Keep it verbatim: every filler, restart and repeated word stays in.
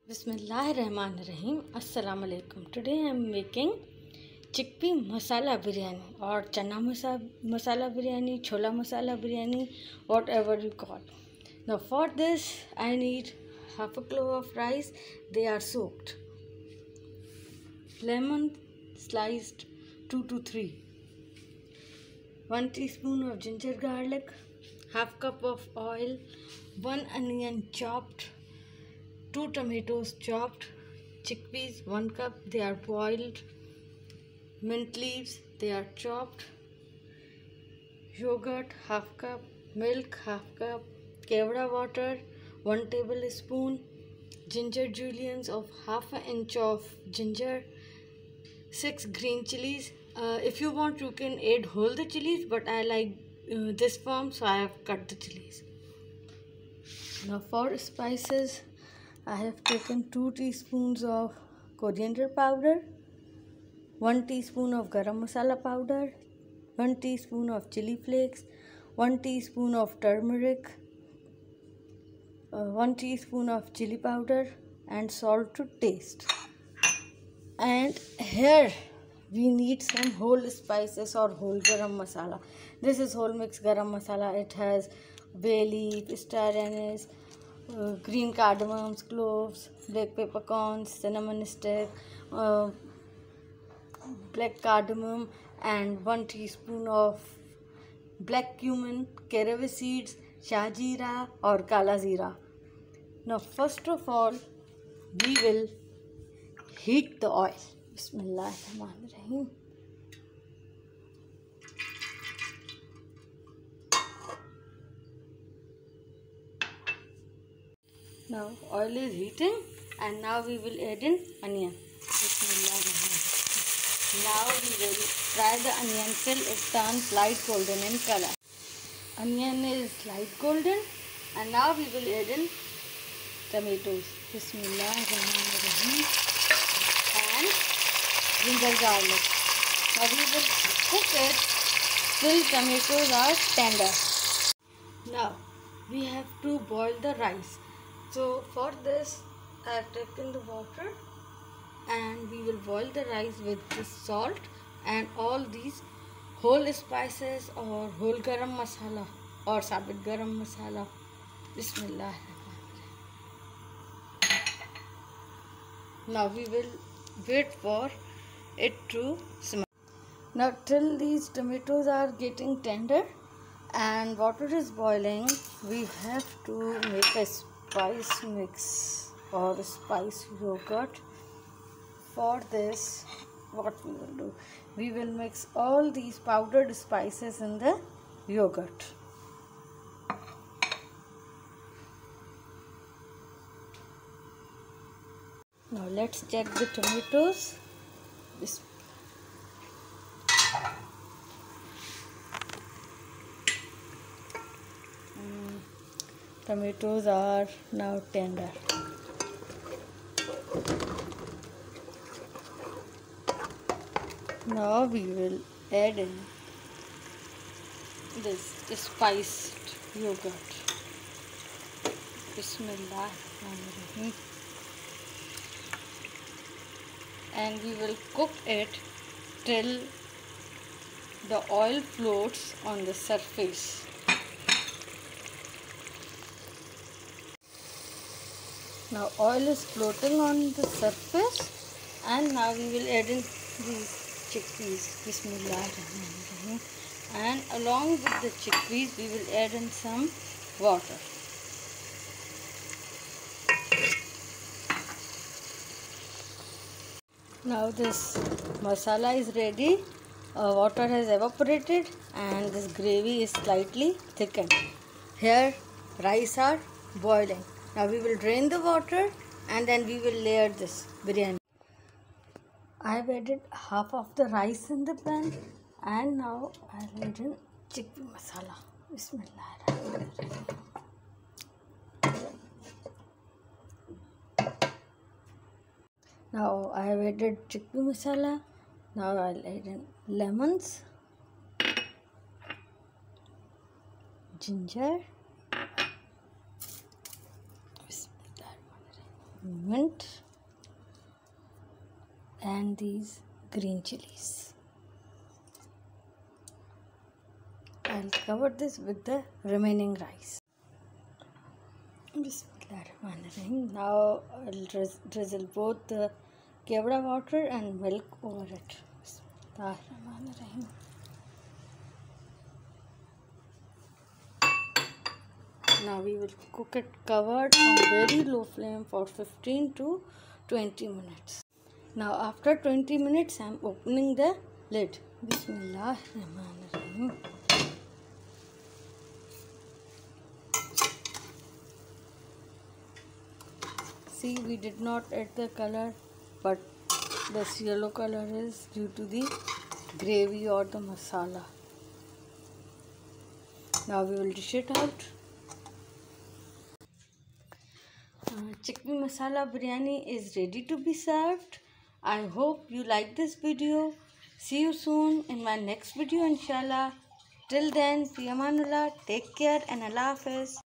Bismillahirrahmanirrahim. Assalamu alaikum. Today I am making chickpea masala biryani or chana masala, masala biryani, chola masala biryani, whatever you call. Now for this I need half a kilo of rice. They are soaked. Lemon sliced two to three. one teaspoon of ginger garlic. Half cup of oil. one onion chopped. two tomatoes chopped, chickpeas one cup, they are boiled, mint leaves, they are chopped, yogurt half cup, milk half cup, kevda water one tablespoon, ginger julienne of half an inch of ginger, six green chilies. Uh, if you want you can add whole the chilies, but I like uh, this form, so I have cut the chilies. Now for spices, I have taken two teaspoons of coriander powder, one teaspoon of garam masala powder, one teaspoon of chili flakes, one teaspoon of turmeric, uh, one teaspoon of chili powder, and salt to taste. And here we need some whole spices or whole garam masala. This is whole mix garam masala. It has bay leaf, star anise, Uh, green cardamoms, cloves, black peppercorns, cinnamon stick, uh, black cardamom, and one teaspoon of black cumin, caraway seeds, shahjeera or kala jeera. Now first of all we will heat the oil. Bismillahirrahmanirrahim. Now oil is heating and now we will add in onion. Now we will fry the onion till it turns light golden in color. Onion is light golden and now we will add in tomatoes. Bismillahirrahmanirrahim. And ginger garlic. Now we will cook it till tomatoes are tender. Now we have to boil the rice. So for this I have taken the water and we will boil the rice with the salt and all these whole spices or whole garam masala or sabit garam masala. Bismillah. Now we will wait for it to simmer. Now till these tomatoes are getting tender and water is boiling, we have to make a spice mix or spice yogurt. For this what we will do, we will mix all these powdered spices in the yogurt. Now let's check the tomatoes. This Tomatoes are now tender. Now we will add in this spiced yogurt. Bismillahirrahmanirrahim. And we will cook it till the oil floats on the surface. Now oil is floating on the surface and now we will add in these chickpeas. Bismillahirrahmanirrahim. And along with the chickpeas we will add in some water. Now this masala is ready. Uh, water has evaporated and this gravy is slightly thickened. Here rice are boiling. Now we will drain the water and then we will layer this biryani. I have added half of the rice in the pan and now I will add in chickpea masala. Bismillahirrahmanirrahim. Now I have added chickpea masala. Now I will add in lemons, ginger, mint and these green chilies. I'll cover this with the remaining rice. Bismillahirrahmanirrahim. Now I'll drizzle both the kevda water and milk over it. Bismillahirrahmanirrahim. Now we will cook it covered on very low flame for fifteen to twenty minutes. Now after twenty minutes I am opening the lid. Bismillahirrahmanirrahim. See, we did not add the color, but this yellow color is due to the gravy or the masala. Now we will dish it out. Uh, chicken masala biryani is ready to be served. I hope you like this video. See you soon in my next video, inshallah. Till then, fi amanullah, take care and Allah Hafiz.